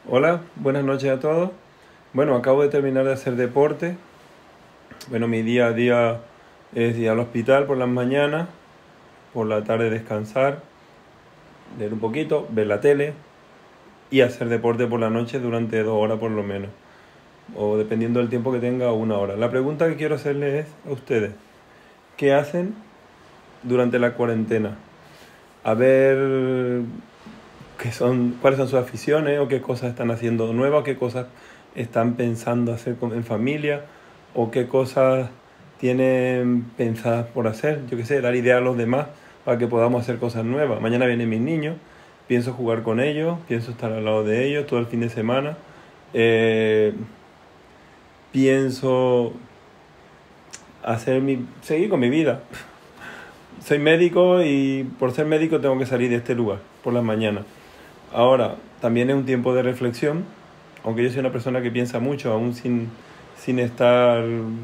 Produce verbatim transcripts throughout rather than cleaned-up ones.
Hola, buenas noches a todos. Bueno, acabo de terminar de hacer deporte. Bueno, mi día a día es ir al hospital por las mañanas, por la tarde descansar, leer un poquito, ver la tele y hacer deporte por la noche durante dos horas por lo menos. O dependiendo del tiempo que tenga, una hora. La pregunta que quiero hacerles es a ustedes, ¿qué hacen durante la cuarentena? A ver qué son, cuáles son sus aficiones o qué cosas están haciendo nuevas, o qué cosas están pensando hacer con- en familia o qué cosas tienen pensadas por hacer. Yo qué sé, dar ideas a los demás para que podamos hacer cosas nuevas. Mañana vienen mis niños, pienso jugar con ellos, pienso estar al lado de ellos todo el fin de semana. Eh, pienso hacer mi, seguir con mi vida. Soy médico y por ser médico tengo que salir de este lugar por las mañanas. Ahora, también es un tiempo de reflexión, aunque yo soy una persona que piensa mucho, aún sin, sin estar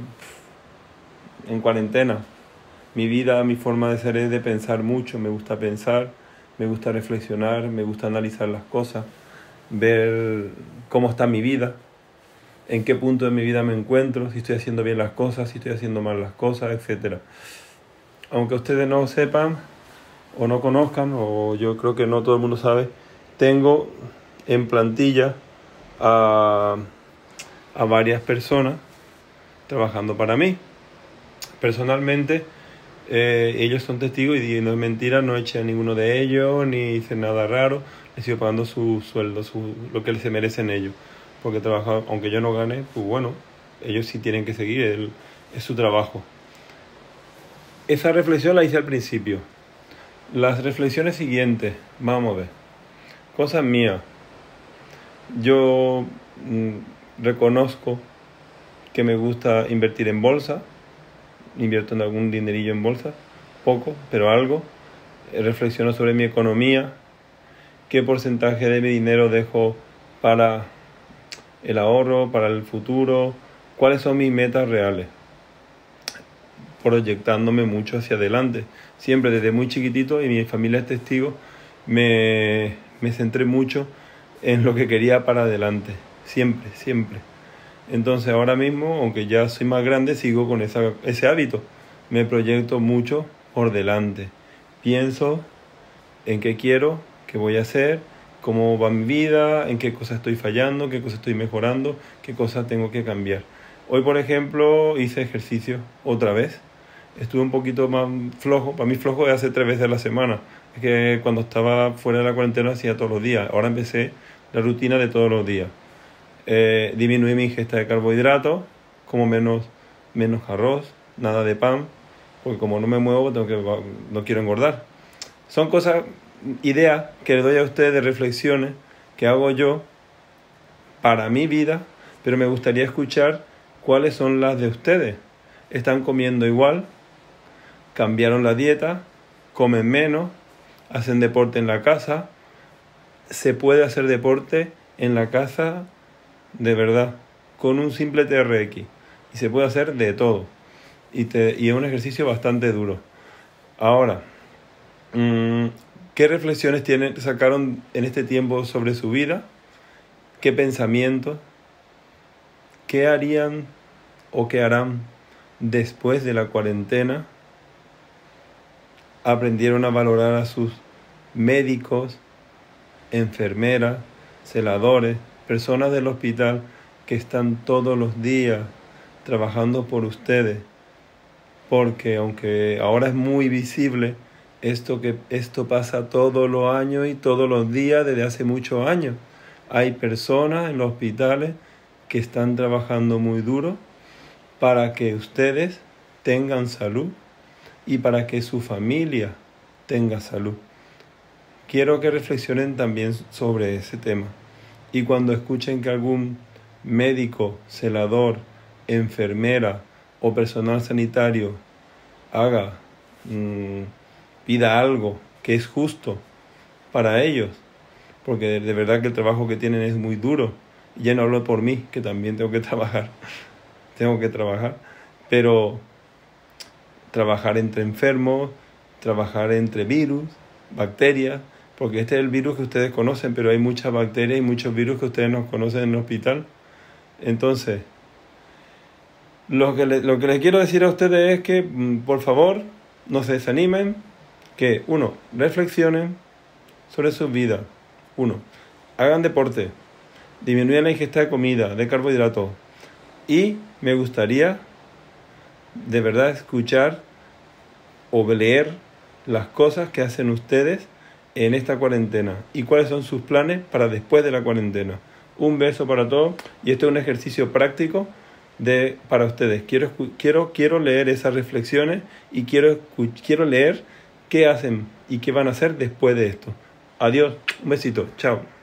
en cuarentena. Mi vida, mi forma de ser es de pensar mucho, me gusta pensar, me gusta reflexionar, me gusta analizar las cosas, ver cómo está mi vida, en qué punto de mi vida me encuentro, si estoy haciendo bien las cosas, si estoy haciendo mal las cosas, etcétera. Aunque ustedes no sepan o no conozcan, o yo creo que no todo el mundo sabe, tengo en plantilla a, a varias personas trabajando para mí. Personalmente, eh, ellos son testigos y no es mentira, no eché a ninguno de ellos, ni hice nada raro, les sigo pagando su sueldo, su, lo que se merecen ellos. Porque trabajar, aunque yo no gane, pues bueno, ellos sí tienen que seguir, el, es su trabajo. Esa reflexión la hice al principio. Las reflexiones siguientes, vamos a ver. Cosas mías. Yo mm, reconozco que me gusta invertir en bolsa, invierto en algún dinerillo en bolsa, poco, pero algo. Eh, Reflexiono sobre mi economía, qué porcentaje de mi dinero dejo para el ahorro, para el futuro, cuáles son mis metas reales, proyectándome mucho hacia adelante. Siempre desde muy chiquitito, y mi familia es testigo, me, me centré mucho en lo que quería para adelante, siempre, siempre. Entonces ahora mismo, aunque ya soy más grande, sigo con esa, ese hábito. Me proyecto mucho por delante. Pienso en qué quiero, qué voy a hacer, cómo va mi vida, en qué cosas estoy fallando, qué cosas estoy mejorando, qué cosas tengo que cambiar. Hoy, por ejemplo, hice ejercicio otra vez. Estuve un poquito más flojo. Para mí flojo es hacer tres veces a la semana. Es que cuando estaba fuera de la cuarentena hacía todos los días. Ahora empecé la rutina de todos los días. Eh, disminuí mi ingesta de carbohidratos, como menos, menos arroz, nada de pan, porque como no me muevo, tengo que, no quiero engordar. Son cosas, ideas que le doy a ustedes de reflexiones que hago yo para mi vida, pero me gustaría escuchar cuáles son las de ustedes. ¿Están comiendo igual? ¿Cambiaron la dieta? ¿Comen menos? ¿Hacen deporte en la casa? ¿Se puede hacer deporte en la casa de verdad con un simple T R X? Y se puede hacer de todo. Y, te, y es un ejercicio bastante duro. Ahora, mmm, ¿qué reflexiones tienen, sacaron en este tiempo sobre su vida? ¿Qué pensamientos? ¿Qué harían o qué harán después de la cuarentena? ¿Aprendieron a valorar a sus médicos, enfermeras, celadores, personas del hospital que están todos los días trabajando por ustedes? Porque aunque ahora es muy visible, esto, que, esto pasa todos los años y todos los días desde hace muchos años. Hay personas en los hospitales que están trabajando muy duro para que ustedes tengan salud y para que su familia tenga salud. Quiero que reflexionen también sobre ese tema. Y cuando escuchen que algún médico, celador, enfermera o personal sanitario haga, mmm, pida algo que es justo para ellos, porque de, de verdad que el trabajo que tienen es muy duro. Y ya no hablo por mí, que también tengo que trabajar, tengo que trabajar, pero trabajar entre enfermos, trabajar entre virus, bacterias, porque este es el virus que ustedes conocen, pero hay muchas bacterias y muchos virus que ustedes no conocen en el hospital. Entonces, lo que, le, lo que les quiero decir a ustedes es que, por favor, no se desanimen, que, uno, reflexionen sobre sus vidas. Uno, hagan deporte, disminuyan la ingesta de comida, de carbohidratos. Y me gustaría, de verdad, escuchar o leer las cosas que hacen ustedes en esta cuarentena y cuáles son sus planes para después de la cuarentena. Un beso para todos y esto es un ejercicio práctico de, para ustedes. Quiero, quiero, quiero leer esas reflexiones y quiero, quiero leer qué hacen y qué van a hacer después de esto. Adiós, un besito, chao.